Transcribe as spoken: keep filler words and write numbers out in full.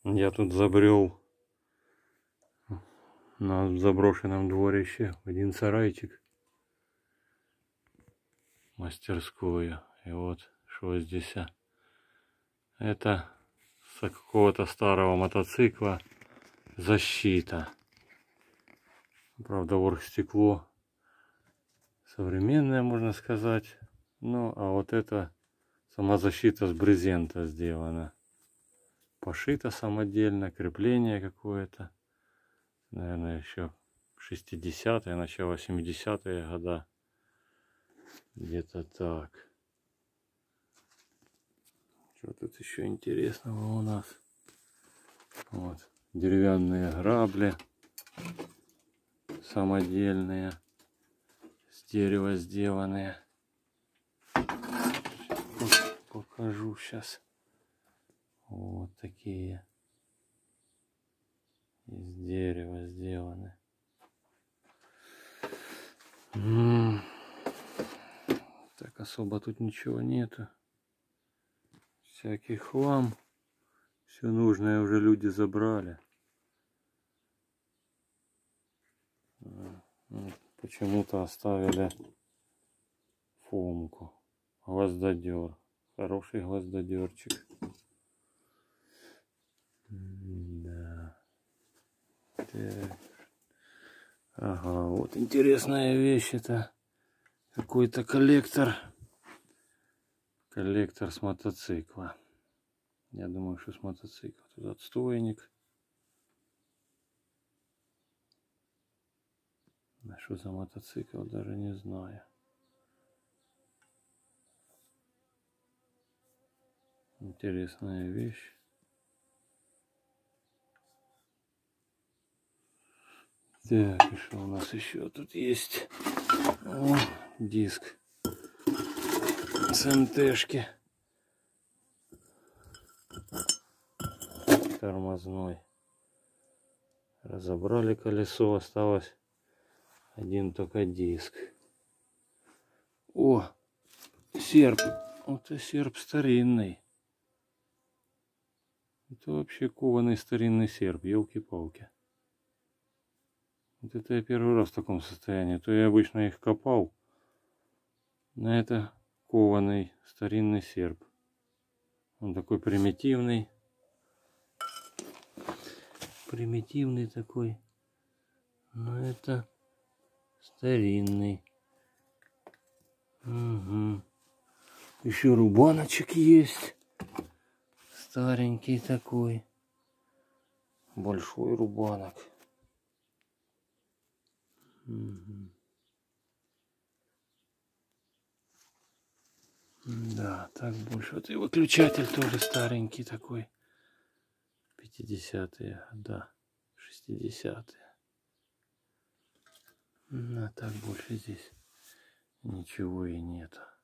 Я тут забрел на заброшенном дворище в один сарайчик, мастерскую. И вот что здесь. Это с какого-то старого мотоцикла защита. Правда, оргстекло современное, можно сказать. Ну, а вот это сама защита с брезента сделана. Пошито самодельно, крепление какое-то. Наверное, еще шестидесятые, начало семидесятые года. Где-то так. Что тут еще интересного у нас? Вот. Деревянные грабли. Самодельные. С дерева сделанные. Покажу сейчас. Вот такие. Из дерева сделаны. М-м. Так особо тут ничего нету. Всякий хлам. Все нужное уже люди забрали. Почему-то оставили фомку. Гвоздодер. Хороший гвоздодерчик. Да. Так. Ага, вот интересная вещь это. Какой-то коллектор. Коллектор с мотоцикла. Я думаю, что с мотоцикла. Тут отстойник. А что за мотоцикл, даже не знаю. Интересная вещь. Так, и что у нас еще тут есть? О, диск с эм тэ-шки. Тормозной. Разобрали колесо, осталось один только диск. О, серп. Вот и серп старинный. Это вообще кованый старинный серп, елки-палки. Вот это я первый раз в таком состоянии. То я обычно их копал. На это кованый старинный серп. Он такой примитивный. Примитивный такой. Но это старинный. Угу. Еще рубаночек есть. Старенький такой. Большой рубанок. Угу. Да, так больше. Вот и выключатель тоже старенький такой. пятидесятые года, шестидесятые. А так больше здесь ничего и нету.